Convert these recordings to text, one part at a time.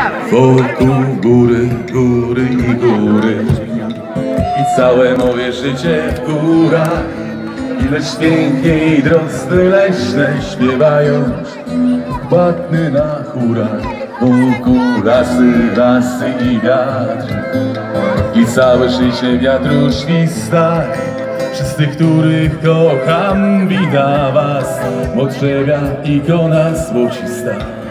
Wokół góry, góry i góry i całe moje życie w górach. Ileż pięknie i drosty leśne śpiewają płatny na chórach. Wokół lasy, lasy i wiatr i całe życie wiatru śwista. Wszyscy, których kocham, wita was motrzewia ikona złocista.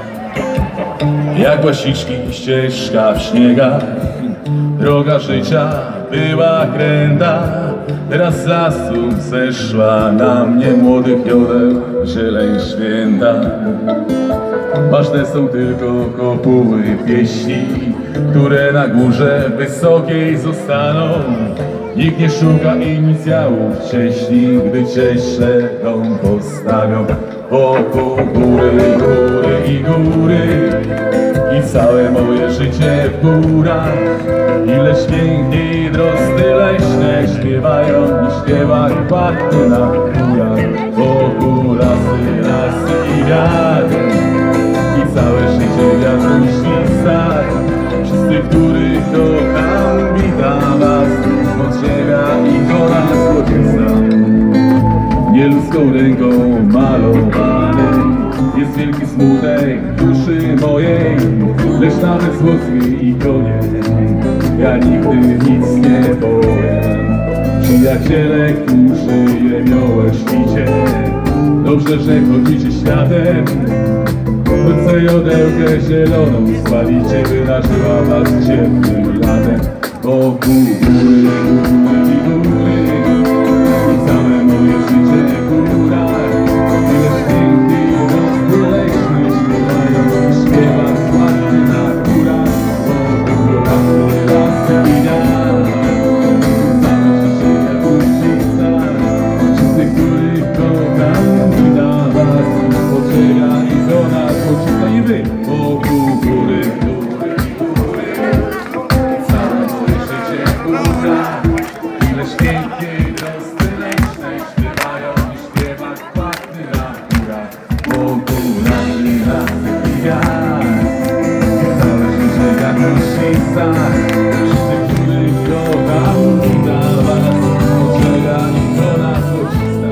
Jak łasiczki ścieżka w śniegach, droga życia była kręta. Teraz z lasu zeszła na mnie młodych jodeł zieleń święta. Ważne są tylko kopuły pieśni, które na górze wysokiej zostaną. Nikt nie szuka inicjałów cieśni, gdy cieśle dom postawią. Wokół góry, góry i góry i całe moje życie w górach. Ileż pięknie drosty leśne śpiewają i śpiewa płatny na chórach. Wokół lasy, lasy i wiatr i całe życie wiatru śwista. Wszyscy, których kocham, witam was motrzewia ikona złocista. Nieludzką ręką malowany jest wielki smutek duszy mojej, lecz nawet w złotej ikonie ja nigdy nic nie powiem. Przyjaciele, którzy jemiołę śpicie, dobrze, że chodzicie światem. Wkrótce jodełkę zieloną spalicie, by nażyła was ciepłym latem. Wokół góry, góry i góry i całe moje życie w górach. Ileż piękny i drosty leśny śpiewają, śpiewa płatny na górach. Wokół lasy, lasy i wiatr, całe życie wiatru śwista. Wszyscy, których kocham, witam was motrzewia ikona złocista. I wy wokół góry, góry i góry i całe moje życie w górach. Ileż pięknie drosty leśne śpiewają i śpiewa płatny na górach. Wokół lasy, lasy i wiatr, całe życie wiatru śwista. Wszyscy, których kocham, witam was motrzewia ikona złocista.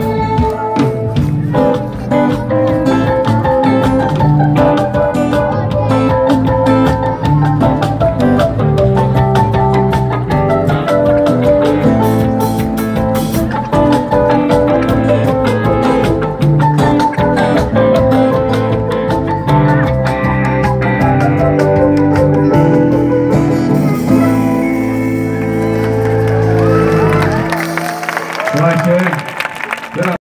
Słuchajcie,